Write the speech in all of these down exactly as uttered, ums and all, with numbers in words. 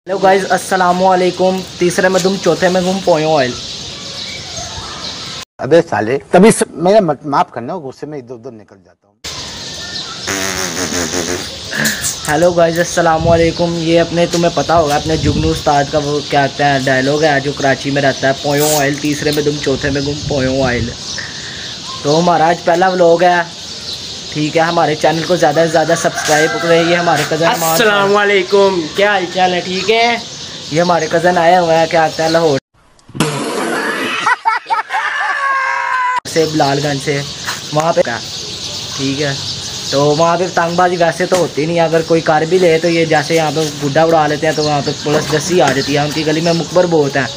Hello guys, अस्सलामु अलैकुम। तीसरे में तुम, चौथे में तुम पोयो ऑयल। अबे साले, तभी मेरा माफ करना, गुस्से में इधर उधर निकल जाता हूँ। हेलो गाइस, अस्सलामु अलैकुम। ये अपने तुम्हें पता होगा अपने जुगनू उस्ताद का वो क्या कहते हैं डायलॉग है जो कराची में रहता है, पोयो ऑयल तीसरे में तुम, चौथे में तुम, पोयो ऑयल। तो हमारा आज पहला व्लॉग है, ठीक है। हमारे चैनल को ज़्यादा से ज़्यादा सब्सक्राइब करें। ये हमारे कज़न, अस्सलाम वालेकुम, क्या हाल चाल है? ठीक है। ये हमारे कज़न आए हुए हैं, क्या कहते हैं, लाहौर से, बिलालगंज से, वहाँ पे, ठीक है। तो वहाँ पे पतंगबाजी वैसे तो होती नहीं, अगर कोई कर भी ले तो ये जैसे यहाँ पे गुड्डा उड़ा लेते हैं तो वहाँ पे पुलिस दस्सी आ जाती है। उनकी गली में मुकबर बहुत है।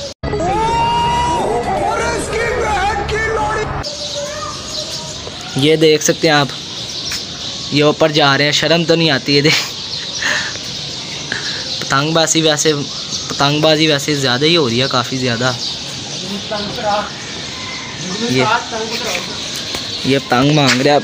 ये देख सकते हैं आप, ये ऊपर जा रहे हैं, शर्म तो नहीं आती है। देख पतंगबाजी वैसे पतंगबाजी वैसे ज़्यादा ही हो रही है, काफ़ी ज़्यादा। ये ये पतंग मांग रहे हैं।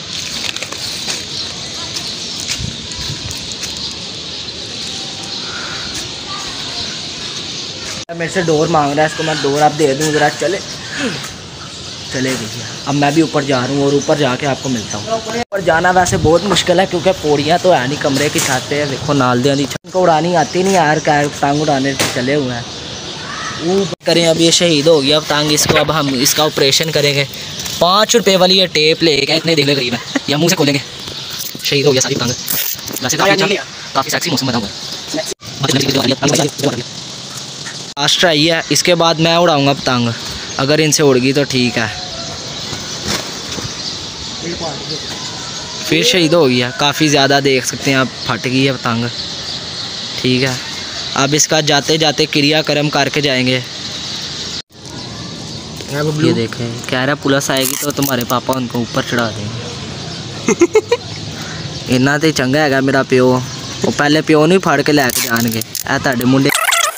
मेरे से डोर मांग रहा है, इसको मैं डोर आप दे दूँ ज़रा, चले चले भैया। अब मैं भी ऊपर जा रहा हूँ और ऊपर जाके आपको मिलता हूँ। ऊपर जाना वैसे बहुत मुश्किल है क्योंकि पौड़ियाँ तो है नहीं, कमरे की छत पे है। देखो नालदियाँ दी छत को उड़ानी आती नहीं यार, क्या पतंग उड़ाने से चले हुए हैं। वो करें, अब ये शहीद हो गया पतंग, इसको अब हम इसका ऑपरेशन करेंगे। पाँच रुपये वाली ये टेप लेके इतने देख ले करीब है, या मुँह से खोलेंगे। शहीद हो गया सारी पतंग। वैसे काफ़ी काफ़ी सेक्सी मौसम बना हुआ है। लास्ट ट्राई है, इसके बाद मैं उड़ाऊँगा पतंग। अगर इनसे उड़ गई तो ठीक है। फिर शहीद हो गया, काफ़ी ज़्यादा देख सकते हैं आप, फट गई है पतंग, ठीक है। अब इसका जाते जाते क्रियाक्रम करके जाएंगे। ये देखें, कह रहा पुलिस आएगी तो तुम्हारे पापा उनको ऊपर चढ़ा देंगे। इन्ना तो चंगा है मेरा प्यो, वो पहले प्यो नहीं फाड़ के लैके जाएंगे। ऐ ताड़े मुंडे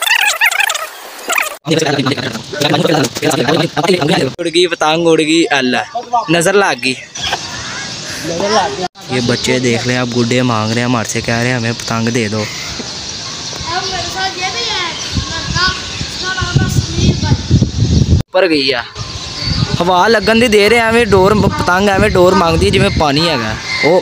उड़ गई पतंग, उड़ गई, अल्लाह नज़र लग गई। ये बच्चे देख लें, अब गुड्डे मांग रहे हैं हमारे से, कह रहे हैं हमें पतंग दे दो। ऊपर गई है, हवा लगन दी दे रहे हैं, एवं डोर पतंग एवं डोर मांगती है जिमें पानी है। ओ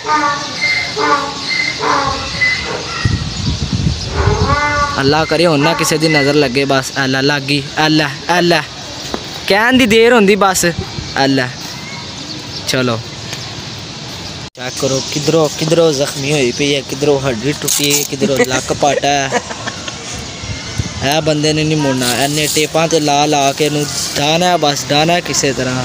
अल्लाह करे हुन ना किसी दी नज़र लगे, बस अल्लाह लग गई। अल्लाह अल्लाह कहन दी देर होंदी बस, अल्लाह। चलो चेक करो, किधरों किधरों जख्मी हुई पई है, किधरों हड्डी टुटी है, किधरों लक पाटा है। है बंदे ने नहीं मुड़ना, इन्ने टेपां ते ला ला के नू डाना है, बस डाना है किसी तरह।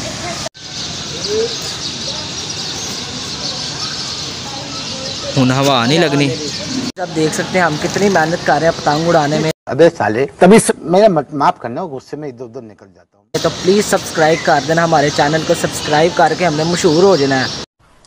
हुन हवा नहीं लगनी। अब देख सकते हैं हम कितनी मेहनत कर रहे हैं पतंग उड़ाने में। अबे साले, तभी मेरा माफ करना, गुस्से में इधर उधर निकल जाता हूँ। तो प्लीज़ सब्सक्राइब कर देना, हमारे चैनल को सब्सक्राइब करके हमने मशहूर हो जाना है।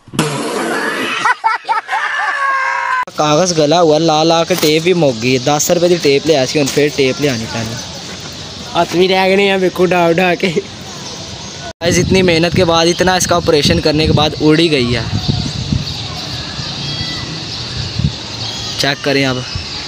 कागज़ गला हुआ, ला ला के टेप भी मुक गई। दस रुपये की टेप लिया सी, फिर टेप लियानी पैनी। हाथ भी रह गए हैं, देखो डा उड़ा के। इतनी मेहनत के बाद, इतना इसका ऑपरेशन करने के बाद उड़ ही गई है। चेक करें अब।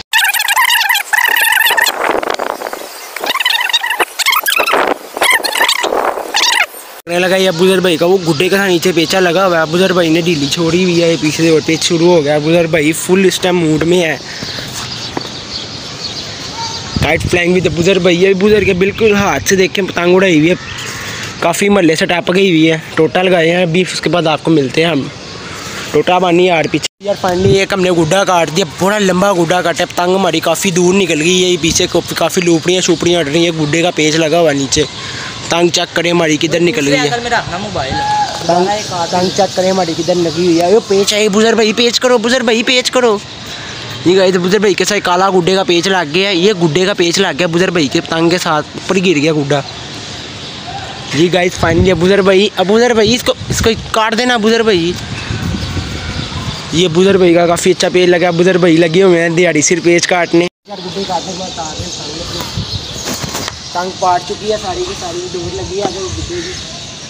लगा ये बुजर भाई का वो गुड्डे का नीचे पेचा लगा हुआ है, बुजर भाई ने ढीली छोड़ी हुई है, ये पीछे से पेच शुरू हो गया। बुजर भाई फुल इस टाइम मूड में है। काइट फ्लाइंग भी तो बुजर भाई है, बुजर के बिल्कुल हाथ से देख के पतंग उड़ाई हुई है, काफ़ी महल्ले से टप गई हुई है। टोटल गए हैं बीफ, उसके बाद आपको मिलते हैं हम। टोटा बानी यार पीछे यार फाइनली एक हमने गुड्डा काट दिया, बड़ा लंबा गुड्डा काटा। पतंग हमारी काफ़ी दूर निकल गई है, पीछे काफ़ी लूपड़ियाँ शुपड़ियाँ हट रही हैं। गुड्डे का पेच लगा हुआ नीचे। पतंग चेक करें हमारी किधर निकल गई है। पतंग चेक करें हमारी किधर लगी हुई है। ये पेच है, बुजर भाई पेच करो, बुजर भाई पेच करो। ये गए तो बुजर भाई के साथ काला गुड्डे का पेच लग गया है। ये गुड्डे का पेच लग गया बुजर भाई के पतंग के साथ, ऊपर गिर गया गुड्डा। जी गाइस फाइनली बुजर भाई, अब बुजर भाई इसको इसको काट देना बुजर भाई। ये बुजर भाई का काफ़ी अच्छा पेज लगा, बुजर भाई लगे हुए हैं दिहाड़ी सिर पेज काटने। यार गुड्डे काटने के बाद तार पतंग पाट चुकी है सारी की सारी, डोर लगी है गुड्डे की।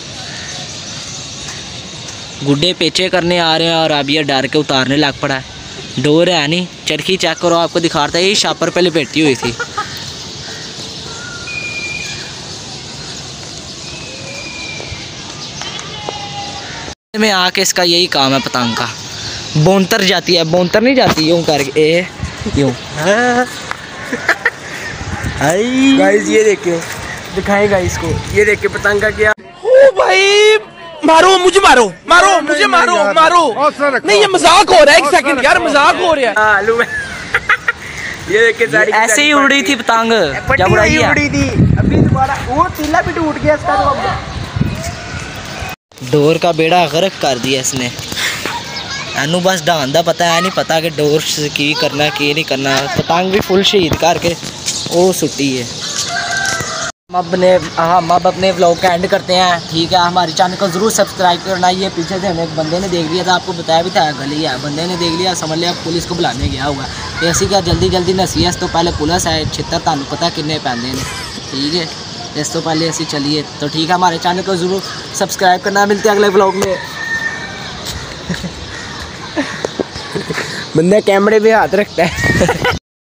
गुड्डे पेचे करने आ रहे हैं और अब ये डर के उतारने लग पड़ा है। डोर है नहीं, चरखी चेक करो, आपको दिखाता है, ये शापर पे लपेटी हुई थी। में आके इसका यही काम है पतंग का, बोनतर जाती है, बोनतर नहीं जाती यूँ करके, ए यूँ। गाइस ये देखे, दिखाएं गाइस को, ये देखे पतंग का क्या। ओ भाई मारो मुझे, मारो मारो मुझे, मारो मारो, नहीं ये मजाक हो रहा है, एक सेकंड यार, मजाक हो रहा है। आलू में ये देखे सारी ऐसे ही उड़ी थी पतंग जब उड़ाई है, उड़ी थी, अभी दोबारा वो तीला भी टूट गया इसका। तो डोर का बेड़ा गर्क कर दिया इसने, एनू बस डांन दा पता है, नहीं पता कि डोर की करना की नहीं करना। पतंग भी फुल शहीद करके वो सुट्टी है। हम अपने हम अब अपने व्लॉग का एंड करते हैं, ठीक है। हमारे चैनल को ज़रूर सब्सक्राइब करना। ये पीछे से हमें एक बंदे ने देख लिया था, आपको बताया भी था, गली है, बंदे ने देख लिया, समझ लिया पुलिस को बुलाने गया हुआ। तो ऐसी क्या जल्दी जल्दी नसी है, इस तो पहले पुलिस है, छितर तुहानू पता किन्ने पैंदे ने, ठीक है। इस तो पहले ऐसी चलिए, तो ठीक है, हमारे चैनल को ज़रूर सब्सक्राइब करना। मिलते हैं अगले व्लॉग में। बंदा कैमरे पे हाथ रखता है।